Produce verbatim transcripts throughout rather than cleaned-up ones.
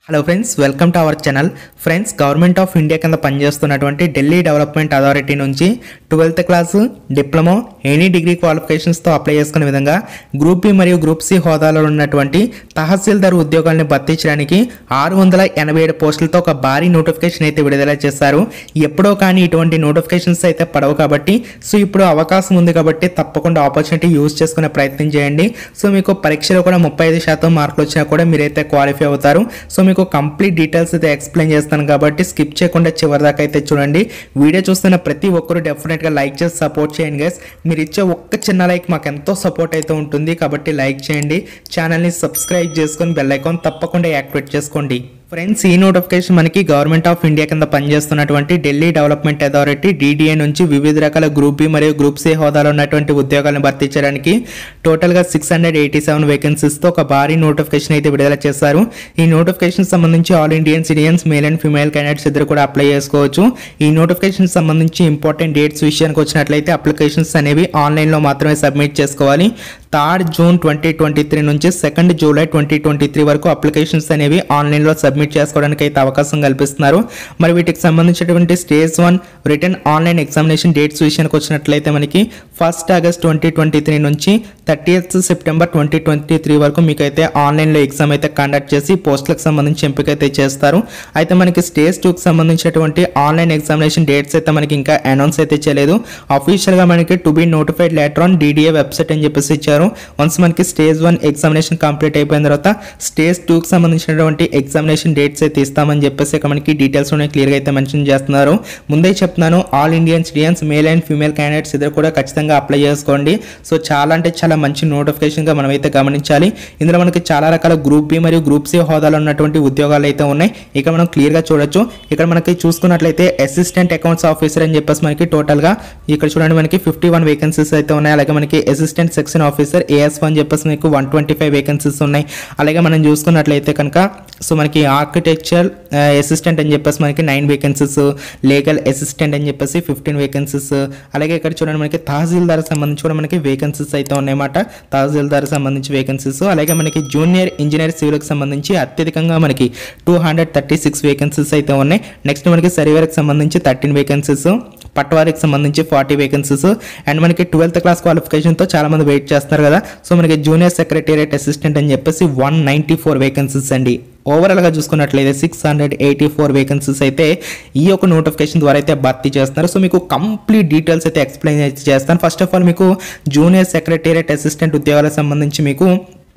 Hello friends, welcome to our channel. Friends, government of India కింద పనిచేస్తున్నటువంటి Delhi development authority నుంచి twelfth class, diploma, any degree క్వాలిఫికేషన్స్తో apply చేసుకునే విధంగా గ్రూప్ బి మరియు గ్రూప్ సి హోదాలో ఉన్నటువంటి తహసీల్దార్ ఉద్యోగాలను భర్తీ చేయడానికి ఆరు వందల ఎనభై ఏడు పోస్టులతో ఒక భారీ నోటిఫికేషన్ అయితే విడుదల చేశారు. ఎప్పుడో కానీ ఇటువంటి నోటిఫికేషన్స్ అయితే పడవు కాబట్టి సో ఇప్పుడు అవకాశం ఉంది కాబట్టి తప్పకుండా ఆపర్చునిటీ యూజ్ చేసుకునే ప్రయత్నం చేయండి. సో మీకు పరీక్షలో కూడా ముప్పై ఐదు శాతం మార్కులు వచ్చినా కూడా మీరైతే క్వాలిఫై అవుతారు. సో మీకు కంప్లీట్ డీటెయిల్స్ అయితే ఎక్స్ప్లెయిన్ చేస్తాను కాబట్టి స్కిప్ చేయకుండా చివరి దాకా అయితే చూడండి. వీడియో చూస్తున్న ప్రతి ఒక్కరు డెఫినెట్గా లైక్ చేసి సపోర్ట్ చేయండి గైస్. మీరు ఇచ్చే ఒక్క చిన్న లైక్ మాకు ఎంతో సపోర్ట్ అయితే ఉంటుంది కాబట్టి లైక్ చేయండి. ఛానల్ని సబ్స్క్రైబ్ చేసుకొని బెల్ ఐకాన్ తప్పకుండా యాక్టివేట్ చేసుకోండి. ఫ్రెండ్స్, ఈ నోటిఫికేషన్ మనకి గవర్నమెంట్ ఆఫ్ ఇండియా కింద పనిచేస్తున్నటువంటి ఢిల్లీ డెవలప్మెంట్ అథారిటీ డీడీఏ నుంచి వివిధ రకాల గ్రూప్ బి మరియు గ్రూప్ సి హోదాలో ఉన్నటువంటి ఉద్యోగాలను భర్తీ చేయడానికి టోటల్గా సిక్స్ హండ్రెడ్ ఎయిటీ సెవెన్ వేకెన్సీస్తో ఒక భారీ నోటిఫికేషన్ అయితే విడుదల చేశారు. ఈ నోటిఫికేషన్ సంబంధించి all Indian citizens male and female candidates ఇద్దరు కూడా అప్లై చేసుకోవచ్చు. ఈ నోటిఫికేషన్ సంబంధించి ఇంపార్టెంట్ డేట్స్ విషయానికి వచ్చినట్లయితే అప్లికేషన్స్ అనేవి ఆన్లైన్లో మాత్రమే సబ్మిట్ చేసుకోవాలి. Third June twenty twenty three నుంచి second July twenty twenty three వరకు అప్లికేషన్స్ అనేవి ఆన్లైన్లో సబ్మిట్ చేసుకోవడానికి అయితే అవకాశం కల్పిస్తున్నారు. మరి వీటికి సంబంధించినటువంటి stage one written online examination dates విషయానికి వచ్చినట్లయితే మనకి first August twenty twenty three నుంచి thirtieth September twenty twenty three వరకు మీకు అయితే ఆన్లైన్లో ఎగ్జామ్ అయితే కండక్ట్ చేసి పోస్టులకు సంబంధించి ఎంపిక అయితే చేస్తారు. అయితే మనకి స్టేజ్ టూకి సంబంధించినటువంటి ఆన్లైన్ ఎగ్జామినేషన్ డేట్స్ అయితే మనకి ఇంకా అనౌన్స్ అయితే చేయలేదు. అఫీషియల్గా మనకి to be notified later on DDA website అని చెప్పేసి ఇచ్చారు. వన్స్ మనకి స్టేజ్ వన్ ఎగ్జామినేషన్ కంప్లీట్ అయిపోయిన తర్వాత స్టేజ్ టూకి సంబంధించినటువంటి ఎగ్జామినేషన్ డేట్స్ అయితే ఇస్తామని చెప్పేసి ఇక్కడ మనకి డీటెయిల్స్ ఉన్నాయి, క్లియర్గా అయితే మెన్షన్ చేస్తున్నారు. ముందే చెప్తున్నాను, all Indian citizens male and female candidates ఇద్దరు కూడా ఖచ్చితంగా అప్లై చేసుకోండి. సో చాలా అంటే చాలా మంచి నోటిఫికేషన్గా మనం అయితే గమనించాలి. ఇందులో మనకి చాలా రకాల గ్రూప్ బి మరియు గ్రూప్ సి హోదాలో ఉన్నటువంటి ఉద్యోగాలు అయితే ఉన్నాయి. ఇక్కడ మనం క్లియర్గా చూడొచ్చు. ఇక్కడ మనకి చూసుకున్నట్లయితే అసిస్టెంట్ అకౌంట్స్ ఆఫీసర్ అని చెప్పేసి మనకి టోటల్గా ఇక్కడ చూడండి మనకి ఫిఫ్టీ వన్ వేకెన్సీస్ అయితే ఉన్నాయి. అలాగే మనకి అసిస్టెంట్ సెక్షన్ ఆఫీసర్ ఏఎస్ అని చెప్పేసి మీకు వన్ ట్వంటీ ఫైవ్ వేకెన్సీస్ ఉన్నాయి. అలాగే మనం చూసుకున్నట్లయితే కనుక సో మనకి ఆర్కిటెక్చర్ అసిస్టెంట్ అని చెప్పేసి మనకి నైన్ వేకెన్సీస్, లీగల్ అసిస్టెంట్ అని చెప్పేసి ఫిఫ్టీన్ వేకెన్సీస్, అలాగే ఇక్కడ చూడండి మనకి తహసీల్దార్ సంబంధించి కూడా మనకి వేకెన్సీస్ అయితే ఉన్నాయన్నమాట. తహసీల్దార్ సంబంధించి వేకెన్సీస్, అలాగే మనకి జూనియర్ ఇంజనీర్ సివిల్కి సంబంధించి అత్యధికంగా మనకి two hundred thirty six vacancies అయితే ఉన్నాయి. నెక్స్ట్ మనకి సర్వేర్కి సంబంధించి థర్టీన్ వేకెన్సీస్, పట్వారికి సంబంధించి ఫార్టీ వేకెన్సీస్, అండ్ మనకి ట్వెల్త్ క్లాస్ క్వాలిఫికేషన్తో చాలా మంది వెయిట్ చేస్తున్నారు కదా. సో మనకి జూనియర్ సెక్రటేరియట్ అసిస్టెంట్ అని చెప్పేసి వన్ నైంటీ ఫోర్ వేకెన్సీస్ అండి. ఓవరాల్గా చూసుకున్నట్లయితే six hundred eighty four vacancies అయితే ఈ యొక్క నోటిఫికేషన్ ద్వారా అయితే భర్తీ చేస్తున్నారు. సో మీకు కంప్లీట్ డీటెయిల్స్ అయితే ఎక్స్ప్లెయిన్ అయితే చేస్తాను. ఫస్ట్ ఆఫ్ ఆల్ మీకు జూనియర్ సెక్రటేరియట్ అసిస్టెంట్ ఉద్యోగాలకు సంబంధించి మీకు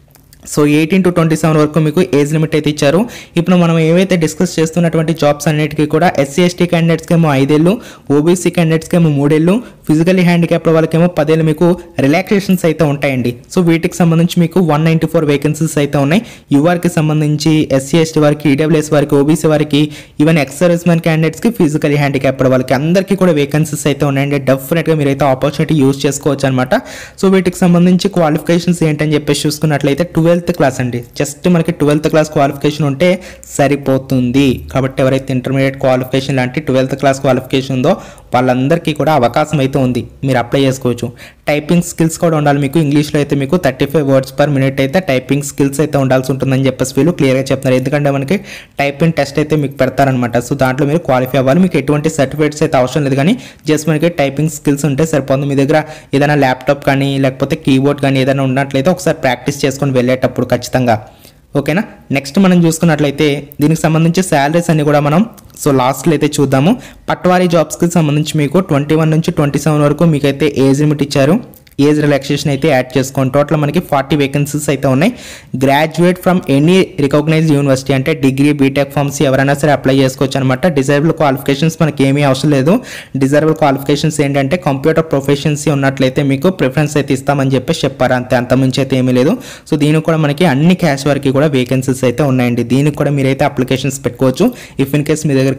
so eighteen to twenty seven వరకు మీకు ఏజ్ లిమిట్ అయితే ఇచ్చారు. ఇప్పుడు మనం ఏవైతే డిస్కస్ చేస్తున్నటువంటి జాబ్స్ అన్నిటికీ కూడా ఎస్సీ ఎస్టీ క్యాండిడేట్స్కి ఏమో ఐదేళ్ళు, ఓబీసీ క్యాండిడేట్స్కి ఏమో మూడేళ్ళు, ఫిజికల్లీ హ్యాండిక్యాప్డ్ వాళ్ళకేమో పదేళ్ళు మీకు రిలాక్సేషన్స్ అయితే ఉంటాయండి. సో వీటికి సంబంధించి మీకు వన్ నైంటీ ఫోర్ వేకెన్సీస్ అయితే ఉన్నాయి. యువర్కి సంబంధించి ఎస్సీ ఎస్టీ వారికి, ఈడబ్ల్యూఎస్ వారికి, ఓబీసీ వారికి, ఈవెన్ ఎక్స్ సర్వీస్ మ్యాన్ క్యాండిడేట్స్కి, ఫిజికల్లీ హ్యాండిక్యాప్డ్ వాళ్ళకి అందరికీ కూడా వేకెన్సీస్ అయితే ఉన్నాయండి. డెఫినెట్గా మీరైతే ఆపర్చునిటీ యూజ్ చేసుకోవచ్చు అనమాట. సో వీటికి సంబంధించి క్వాలిఫికేషన్స్ ఏంటని చెప్పేసి చూసుకున్నట్లయితే ట్వెల్త్ క్లాస్ అండి. జస్ట్ మనకి ట్వెల్త్ క్లాస్ క్వాలిఫికేషన్ ఉంటే సరిపోతుంది. కాబట్టి ఎవరైతే ఇంటర్మీడియట్ క్వాలిఫికేషన్ లాంటి ట్వెల్త్ క్లాస్ క్వాలిఫికేషన్ ఉందో వాళ్ళందరికీ కూడా అవకాశం అయితే ఉంది, మీరు అప్లై చేసుకోవచ్చు. టైపింగ్ స్కిల్స్ కూడా ఉండాలి మీకు. ఇంగ్లీష్లో అయితే మీకు thirty five words per minute అయితే టైపింగ్ స్కిల్స్ అయితే ఉండాల్సి ఉంటుందని చెప్పేసి వీళ్ళు క్లియర్గా చెప్తున్నారు. ఎందుకంటే మనకి టైపింగ్ టెస్ట్ అయితే మీకు పెడతారనమాట. సో దాంట్లో మీరు క్వాలిఫై అవ్వాలి. మీకు ఎటువంటి సర్టిఫికేట్స్ అయితే అవసరం లేదు, కానీ జస్ట్ మనకి టైపింగ్ స్కిల్స్ ఉంటే సరిపోతుంది. మీ దగ్గర ఏదైనా ల్యాప్టాప్ కానీ లేకపోతే కీబోర్డ్ కానీ ఏదైనా ఉన్నట్లయితే ఒకసారి ప్రాక్టీస్ చేసుకొని వెళ్ళేటప్పుడు ఖచ్చితంగా, ఓకేనా. నెక్స్ట్ మనం చూసుకున్నట్లయితే దీనికి సంబంధించి శాలరీస్ అన్ని కూడా మనం సో లాస్ట్లో అయితే చూద్దాము. పట్వారీ జాబ్స్కి సంబంధించి మీకు ట్వంటీ వన్ నుంచి ట్వంటీ సెవెన్ వరకు మీకైతే ఏజ్ లిమిట్ ఇచ్చారు. ఏజ్ రిలాక్సేషన్ అయితే యాడ్ చేసుకోండి. టోటల్ మనకి ఫార్టీ వేకెన్సీస్ అయితే ఉన్నాయి. Graduate from any recognized university అంటే డిగ్రీ, బీటెక్, ఫార్మసీ ఎవరైనా సరే అప్లై చేసుకోవచ్చు అనమాట. డిజైరబుల్ క్వాలిఫికేషన్స్ మనకి ఏమీ అవసరం లేదు. డిజైరబుల్ క్వాలిఫికేషన్స్ ఏంటంటే కంప్యూటర్ ప్రొఫెషన్సీ ఉన్నట్లయితే మీకు ప్రిఫరెన్స్ అయితే ఇస్తామని చెప్పేసి చెప్పారు, అంతే, అంతమించి అయితే ఏమీ లేదు. సో దీనికి కూడా మనకి అన్ని క్యాస్ట్ వరకు కూడా వేకెన్సీస్ అయితే ఉన్నాయండి. దీనికి కూడా మీరైతే అప్లికేషన్స్ పెట్టుకోవచ్చు. ఇఫ్ ఇన్ కేస్ మీ దగ్గర కనుక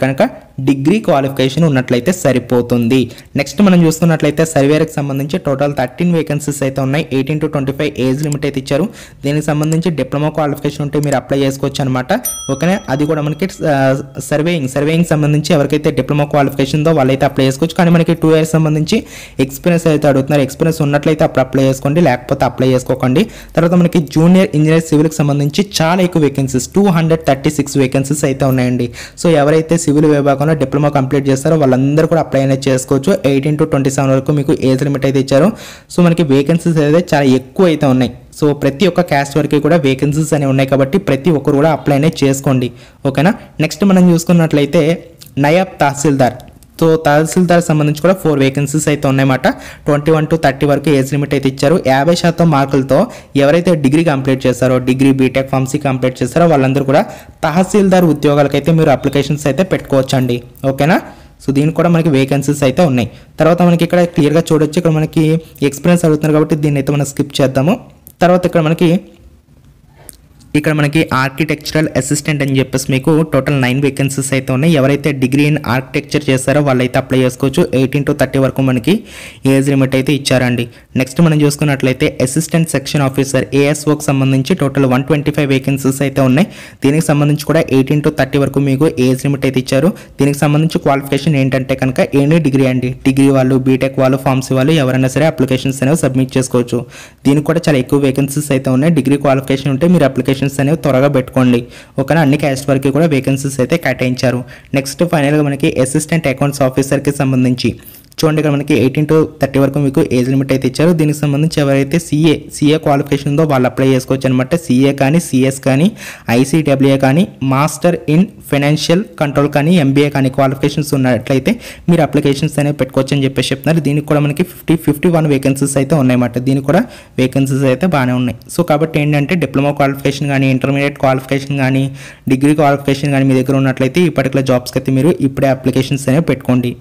డిగ్రీ క్వాలిఫికేషన్ ఉన్నట్లయితే సరిపోతుంది. నెక్స్ట్ మనం చూస్తున్నట్లయితే సర్వేయర్కి సంబంధించి టోటల్ థర్టీన్ వేకెన్సీస్ అయితే ఉన్నాయి. Eighteen to twenty five age limit అయితే ఇచ్చారు. దీనికి సంబంధించి డిప్లొమా క్వాలిఫికేషన్ ఉంటే మీరు అప్లై చేసుకోవచ్చు అనమాట. ఓకేనా, అది కూడా మనకి సర్వేయింగ్ సర్వేయింగ్ సంబంధించి ఎవరికైతే డిప్లొమా క్వాలిఫికేషన్ ఉందో వాళ్ళైతే అప్లై చేసుకోవచ్చు. కానీ మనకి టూ ఇయర్స్ సంబంధించి ఎక్స్పీరియన్స్ అయితే అడుగుతున్నారు. ఎక్స్పీరియన్స్ ఉన్నట్లయితే అప్పుడు అప్లై చేసుకోండి, లేకపోతే అప్లై చేసుకోకండి. తర్వాత మనకి జూనియర్ ఇంజనీర్ సివిల్కి సంబంధించి చాలా ఎక్కువ vacancies two hundred thirty six vacancies అయితే ఉన్నాయండి. సో ఎవరైతే సివిల్ విభాగంలో డిప్లొమా కంప్లీట్ చేస్తారో వాళ్ళందరూ కూడా అప్లై అనేది చేసుకోవచ్చు. ఎయిటీన్ టు ట్వంటీ సెవెన్ వరకు మీకు ఏజ్ లిమిట్ అయితే ఇచ్చారు. సో మనకి వేకెన్సీస్ అయితే చాలా ఎక్కువ అయితే ఉన్నాయి. సో ప్రతి ఒక్క క్యాస్ట్ వరకు కూడా వేకెన్సీస్ అనేవి ఉన్నాయి కాబట్టి ప్రతి ఒక్కరు కూడా అప్లై అనేది చేసుకోండి. ఓకేనా, నెక్స్ట్ మనం చూసుకున్నట్లయితే నయాబ్ తహసీల్దార్. సో తహసీల్దార్ సంబంధించి కూడా ఫోర్ వేకెన్సీస్ అయితే ఉన్నాయన్నమాట. ట్వంటీ వన్ టు థర్టీ వరకు ఏజ్ లిమిట్ అయితే ఇచ్చారు. యాభై శాతం మార్కులతో ఎవరైతే డిగ్రీ కంప్లీట్ చేస్తారో, డిగ్రీ బీటెక్ ఫార్మసీ కంప్లీట్ చేస్తారో వాళ్ళందరూ కూడా తహసీల్దార్ ఉద్యోగాలకైతే మీరు అప్లికేషన్స్ అయితే పెట్టుకోవచ్చండి. ఓకేనా, సో దీనికి కూడా మనకి వేకెన్సీస్ అయితే ఉన్నాయి. తర్వాత మనకి ఇక్కడ క్లియర్గా చూడొచ్చు, ఇక్కడ మనకి ఎక్స్పీరియన్స్ అడుగుతున్నారు కాబట్టి దీన్ని అయితే మనం స్కిప్ చేద్దాము. తర్వాత ఇక్కడ మనకి ఇక్కడ మనకి ఆర్కిటెక్చరల్ అసిస్టెంట్ అని చెప్పేసి మీకు టోటల్ నైన్ వేకెన్సీస్ అయితే ఉన్నాయి. ఎవరైతే డిగ్రీ ఇన్ ఆర్కిటెక్చర్ చేస్తారో వాళ్ళైతే అప్లై చేసుకోవచ్చు. ఎయిటీన్ టు థర్టీ వరకు మనకి ఏజ్ లిమిట్ అయితే ఇచ్చారండి. నెక్స్ట్ మనం చూసుకున్నట్లయితే అసిస్టెంట్ సెక్షన్ ఆఫీసర్ ఏఎస్ఓకి సంబంధించి total one twenty five vacancies అయితే ఉన్నాయి. దీనికి సంబంధించి కూడా ఎయిటీన్ టు థర్టీ వరకు మీకు ఏజ్ లిమిట్ అయితే ఇచ్చారు. దీనికి సంబంధించి క్వాలిఫికేషన్ ఏంటంటే కనుక ఎనీ డిగ్రీ అండి. డిగ్రీ వాళ్ళు, బీటెక్ వాళ్ళు, ఫార్మసీ వాళ్ళు ఎవరైనా సరే అప్లికేషన్స్ అనేవి సబ్మిట్ చేసుకోవచ్చు. దీనికి కూడా చాలా ఎక్కువ వేకెన్సీస్ అయితే ఉన్నాయి. డిగ్రీ క్వాలిఫికేషన్ ఉంటే మీరు అప్లికేషన్ అనేవి త్వరగా పెట్టుకోండి. ఓకేనా, అన్ని క్యాస్ట్ వరకు కూడా వేకెన్సీస్ అయితే కేటాయించారు. నెక్స్ట్ ఫైనల్గా మనకి అసిస్టెంట్ అకౌంట్స్ ఆఫీసర్కి సంబంధించి చూడండి, ఇక్కడ మనకి ఎయిటీన్ టు థర్టీ వరకు మీకు ఏజ్ లిమిట్ అయితే ఇచ్చారు. దీనికి సంబంధించి ఎవరైతే సిఏ సిఏ క్వాలిఫికేషన్ ఉందో వాళ్ళు అప్లై చేసుకోవచ్చు అనమాట. సిఏ కానీ, సిఎస్ కానీ, ఐసీడబ్ల్యూఏ కానీ, మాస్టర్ ఇన్ ఫైనాన్షియల్ కంట్రోల్ కానీ, ఎంబీఏ కానీ క్వాలిఫికేషన్స్ ఉన్నట్లయితే మీరు అప్లికేషన్స్ అనేవి పెట్టుకోవచ్చు అని చెప్పేసి చెప్తున్నారు. దీనికి కూడా మనకి ఫిఫ్టీ ఫిఫ్టీ వన్ వేకెన్సీస్ అయితే ఉన్నాయన్నమాట. దీనికి కూడా వేకెన్సీస్ అయితే బాగానే ఉన్నాయి. సో కాబట్టి ఏంటంటే డిప్లొమా క్వాలిఫికేషన్ కానీ, ఇంటర్మీడియట్ క్వాలిఫికేషన్ కానీ, డిగ్రీ క్వాలిఫికేషన్ కానీ మీ దగ్గర ఉన్నట్లయితే ఈ పర్టికులర్ జాబ్స్కి అయితే మీరు ఇప్పుడే అప్లికేషన్స్ అనేవి పెట్టుకోండి.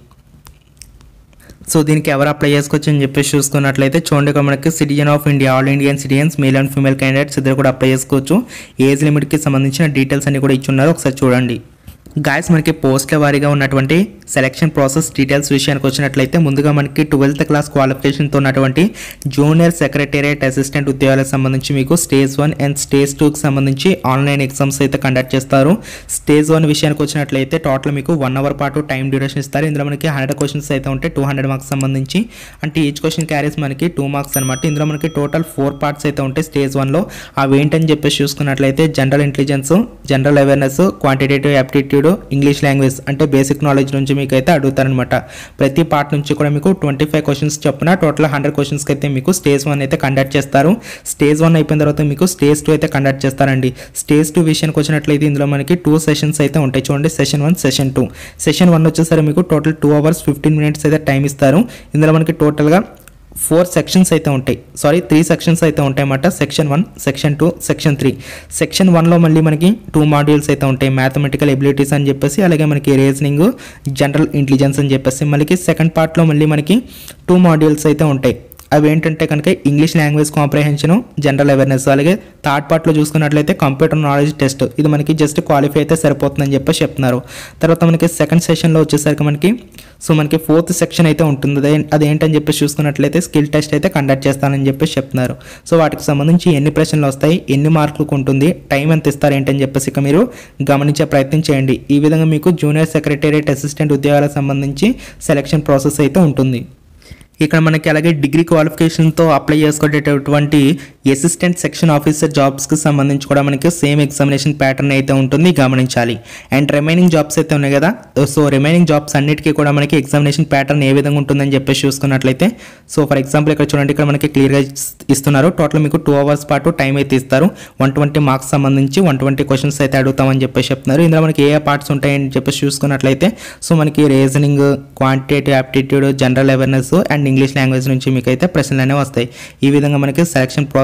సో దీనికి ఎవరు అప్లై చేసుకోవచ్చు అని చెప్పేసి చూసుకున్నట్లయితే చూడండి, ఇక్కడ మనకి citizen of India, all Indian citizens, male and female candidates ఇద్దరు కూడా అప్లై చేసుకోవచ్చు. ఏజ్ లిమిట్కి సంబంధించిన డీటెయిల్స్ అన్ని కూడా ఇచ్చున్నారు, ఒకసారి చూడండి. గాయస్ మనకి పోస్ట్ల వారీగా ఉన్నటువంటి సెలక్షన్ ప్రాసెస్ డీటెయిల్స్ విషయానికి వచ్చినట్లయితే ముందుగా మనకి ట్వెల్త్ క్లాస్ క్వాలిఫికేషన్తో ఉన్నటువంటి జూనియర్ సెక్రటేరియట్ అసిస్టెంట్ ఉద్యోగాలకు సంబంధించి మీకు స్టేజ్ వన్ అండ్ స్టేజ్ టూకి సంబంధించి ఆన్లైన్ ఎగ్జామ్స్ అయితే కండక్ట్ చేస్తారు. స్టేజ్ వన్ విషయానికి వచ్చినట్లయితే టోటల్ మీకు వన్ అవర్ పాటు టైం డ్యూరేషన్ ఇస్తారు. ఇందులో మనకి హండ్రెడ్ క్వశ్చన్స్ అయితే ఉంటాయి, టూ హండ్రెడ్ మార్క్స్ సంబంధించి. అంటే ఈచ్ క్వశ్చన్ క్యారీస్ మనకి టూ మార్క్స్ అనమాట. ఇందులో మనకి టోటల్ ఫోర్ పార్ట్స్ అయితే ఉంటాయి స్టేజ్ వన్లో. అవి ఏంటని చెప్పేసి చూసుకున్నట్లయితే general intelligence, general awareness, quantitative aptitude, English language అంటే బేసిక్ నాలెడ్జ్ నుంచి మీకు అయితే అడుగుతారనమాట. ప్రతి పార్ట్ నుంచి కూడా మీకు ట్వంటీ ఫైవ్ క్వశ్చన్స్ చొప్పున టోటల్ హండ్రెడ్ క్వశ్చన్స్కి అయితే మీకు స్టేజ్ వన్ అయితే కండక్ట్ చేస్తారు. స్టేజ్ వన్ అయిపోయిన తర్వాత మీకు స్టేజ్ టూ అయితే కండక్ట్ చేస్తారండి. స్టేజ్ టూ విషయానికి వచ్చినట్లయితే ఇందులో మనకి టూ సెషన్స్ అయితే ఉంటాయి. చూడండి, session one, session two. Session one వచ్చేసరికి మీకు total two hours fifteen minutes అయితే టైం ఇస్తారు. ఇందులో మనకి టోటల్గా ఫోర్ సెక్షన్స్ అయితే ఉంటాయి, సారీ త్రీ సెక్షన్స్ అయితే ఉంటాయి అన్నమాట. Section one, section two, section three. Section వన్లో మళ్ళీ మనకి టూ మాడ్యూల్స్ అయితే ఉంటాయి, మ్యాథమెటికల్ ఎబిలిటీస్ అని చెప్పేసి, అలాగే మనకి రీజనింగ్, జనరల్ ఇంటెలిజెన్స్ అని చెప్పేసి. మళ్ళీ సెకండ్ పార్ట్లో మళ్ళీ మనకి టూ మాడ్యూల్స్ అయితే ఉంటాయి. అవి ఏంటంటే కనుక English language comprehension, general awareness. అలాగే థర్డ్ పార్ట్లో చూసుకున్నట్లయితే కంప్యూటర్ నాలెడ్జ్ టెస్ట్. ఇది మనకి జస్ట్ క్వాలిఫై అయితే సరిపోతుందని చెప్పి చెప్తున్నారు. తర్వాత మనకి సెకండ్ సెషన్లో వచ్చేసరికి మనకి సో మనకి ఫోర్త్ సెక్షన్ అయితే ఉంటుంది. అదే అదేంటని చెప్పేసి చూసుకున్నట్లయితే స్కిల్ టెస్ట్ అయితే కండక్ట్ చేస్తానని చెప్పేసి చెప్తున్నారు. సో వాటికి సంబంధించి ఎన్ని ప్రశ్నలు వస్తాయి, ఎన్ని మార్కులకు ఉంటుంది, టైం ఎంత ఇస్తారు ఏంటని చెప్పేసి ఇక మీరు గమనించే ప్రయత్నం చేయండి. ఈ విధంగా మీకు జూనియర్ సెక్రటేరియట్ అసిస్టెంట్ ఉద్యోగాలకు సంబంధించి సెలక్షన్ ప్రాసెస్ అయితే ఉంటుంది. ఇక్కడ మనకి అలాగే డిగ్రీ క్వాలిఫికేషన్తో అప్లై చేసుకునేటటువంటి అసిస్టెంట్ సెక్షన్ ఆఫీసర్ జాబ్స్కి సంబంధించి కూడా మనకి సేమ్ ఎగ్జామినేషన్ ప్యాటర్న్ అయితే ఉంటుంది, గమనించాలి. అండ్ రిమైనింగ్ జాబ్స్ అయితే ఉన్నాయి కదా, సో రిమైనింగ్ జాబ్స్ అన్నిటికీ కూడా మనకి ఎగ్జామినేషన్ ప్యాటర్న్ ఏ విధంగా ఉంటుందని చెప్పేసి చూసుకున్నట్లయితే సో ఫర్ ఎగ్జాంపుల్ ఇక్కడ చూడండి, ఇక్కడ మనకి క్లియర్గా ఇస్తున్నారు. టోటల్ మీకు టూ అవర్స్ పాటు టైం అయితే ఇస్తారు. వన్ ట్వంటీ మార్క్స్ సంబంధించి వన్ ట్వంటీ క్వశ్చన్స్ అయితే అడుగుతామని చెప్పేసి చెప్తున్నారు. ఇందులో మనకి ఏ పార్ట్స్ ఉంటాయని చెప్పేసి చూసుకున్నట్లయితే సో మనకి reasoning, quantitative aptitude, general awareness and English language నుంచి మీకు అయితే ప్రశ్నలు అనేవి వస్తాయి. ఈ విధంగా మనకి సెలక్షన్ ప్రాసెస్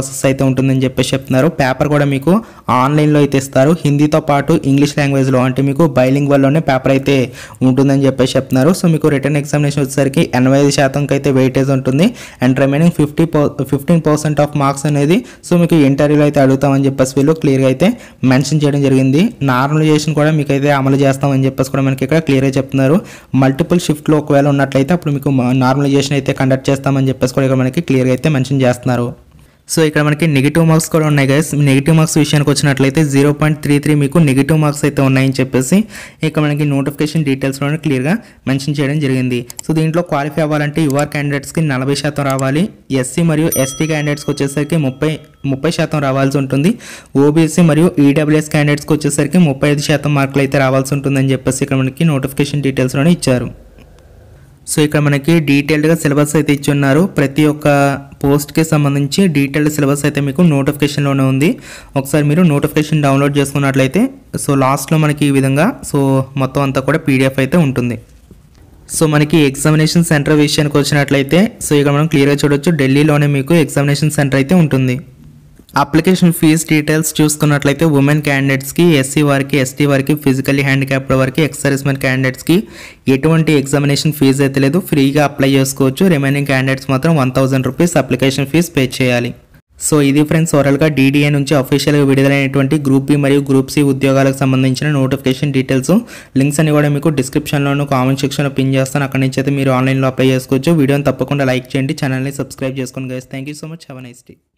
ప్రాసెస్ అయితే ఉంటుందని చెప్పేసి చెప్తున్నారు. పేపర్ కూడా మీకు ఆన్లైన్లో అయితే ఇస్తారు. హిందీతో పాటు ఇంగ్లీష్ లాంగ్వేజ్లో అంటే మీకు బైలింగ్వల్లోనే పేపర్ అయితే ఉంటుందని చెప్పేసి చెప్తున్నారు. సో మీకు రిటర్న్ ఎగ్జామినేషన్ వచ్చేసరికి ఎనభై ఐదు శాతంకి అయితే వెయిటేజ్ ఉంటుంది. And remaining fifty fifteen percent of marks అనేది సో మీకు ఇంటర్వ్యూలో అయితే అడుగుతామని చెప్పేసి వీళ్ళు క్లియర్గా అయితే మెన్షన్ చేయడం జరిగింది. నార్మలైజేషన్ కూడా మీకు అయితే అమలు చేస్తామని చెప్పేసి కూడా మనకి ఇక్కడ క్లియర్గా చెప్తున్నారు. మల్టిపుల్ షిఫ్ట్లో ఒకవేళ ఉన్నట్లయితే అప్పుడు మీకు నార్మలైజేషన్ అయితే కండక్ట్ చేస్తామని చెప్పేసి కూడా ఇక్కడ మనకి క్లియర్గా అయితే మెన్షన్ చేస్తున్నారు. సో ఇక్కడ మనకి నెగిటివ్ మార్క్స్ కూడా ఉన్నాయి గైస్. నెగిటివ్ మార్క్స్ విషయానికి వచ్చినట్లయితే జీరో పాయింట్ త్రీ త్రీ మీకు నెగిటివ్ మార్క్స్ అయితే ఉన్నాయని చెప్పేసి ఇక్కడ మనకి నోటిఫికేషన్ డీటెయిల్స్లోనే క్లియర్గా మెన్షన్ చేయడం జరిగింది. సో దీంట్లో క్వాలిఫై అవ్వాలంటే యువర్ క్యాండిడేట్స్కి నలభై శాతం రావాలి. ఎస్సీ మరియు ఎస్టీ క్యాండిడేట్స్కి వచ్చేసరికి ముప్పై ముప్పై శాతం రావాల్సి ఉంటుంది. ఓబీసీ మరియు ఈడబ్ల్యూఎస్ క్యాండిడేట్స్కి వచ్చేసరికి ముప్పై ఐదు శాతం మార్కులు అయితే రావాల్సి ఉంటుందని చెప్పేసి ఇక్కడ మనకి నోటిఫికేషన్ డీటెయిల్స్లోనే ఇచ్చారు. సో ఇక్కడ మనకి డీటెయిల్డ్గా సిలబస్ అయితే ఇచ్చి ఉన్నారు. ప్రతి ఒక్క పోస్ట్కి సంబంధించి డీటెయిల్డ్ సిలబస్ అయితే మీకు నోటిఫికేషన్లోనే ఉంది. ఒకసారి మీరు నోటిఫికేషన్ డౌన్లోడ్ చేసుకున్నట్లయితే సో లాస్ట్లో మనకి ఈ విధంగా సో మొత్తం అంతా కూడా పీడిఎఫ్ అయితే ఉంటుంది. సో మనకి ఎగ్జామినేషన్ సెంటర్ విషయానికి వచ్చినట్లయితే సో ఇక్కడ మనం క్లియర్గా చూడొచ్చు, ఢిల్లీలోనే మీకు ఎగ్జామినేషన్ సెంటర్ అయితే ఉంటుంది. అప్లికేషన్ ఫీజ్ డీటెయిల్స్ చూసుకున్నట్లయితే ఉమెన్ క్యాండిడేట్స్కి, ఎస్సీ వారికి, ఎస్టీ వారికి, ఫిజికల్లీ హ్యాండిక్యాప్డ్ వారికి, ఎక్స్ సర్వీస్మెన్ క్యాండిడేట్స్కి ఎటువంటి ఎగ్జామినేషన్ ఫీజు అయితే లేదు, ఫ్రీగా అప్లై చేసుకోవచ్చు. రిమైనింగ్ క్యాండిడేట్స్ మాత్రం one thousand rupees application fees pay చేయాలి. సో ఇది ఫ్రెండ్స్ ఓవరాల్గా డీడీఏ నుంచి అఫీషియల్గా విడుదలైనటువంటి గ్రూప్ బి మరియు గ్రూప్ సి ఉద్యోగాలకు సంబంధించిన నోటిఫికేషన్ డీటెయిల్స్. లింక్స్ అన్ని కూడా మీకు డిస్క్రిప్షన్లోను కామెంట్ సెక్షన్లో పిన్ చేస్తాను. అక్కడి నుంచి అయితే మీరు ఆన్లైన్లో అప్లై చేసుకోవచ్చు. వీడియోని తప్పకుండా లైక్ చేయండి, ఛానల్ని సబ్స్క్రైబ్ చేసుకోండి guys. Thank you so much. Have a nice day.